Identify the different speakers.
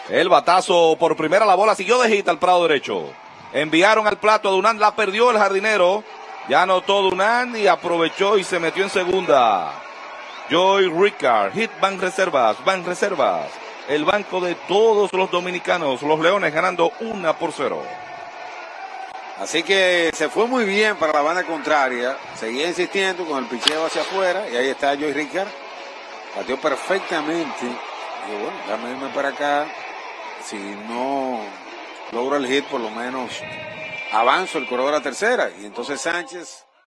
Speaker 1: El batazo por primera, la bola siguió de hit al prado derecho. Enviaron al plato a Dunán, la perdió el jardinero. Ya anotó Dunán y aprovechó y se metió en segunda. Joey Rickard, hit Banreservas. El banco de todos los dominicanos, los Leones ganando 1-0.
Speaker 2: Así que se fue muy bien para la banda contraria. Seguía insistiendo con el picheo hacia afuera. Y ahí está Joey Rickard. Batió perfectamente. Y bueno, déjame irme para acá. Si no logro el hit, por lo menos avanzo el corredor a tercera. Y entonces Sánchez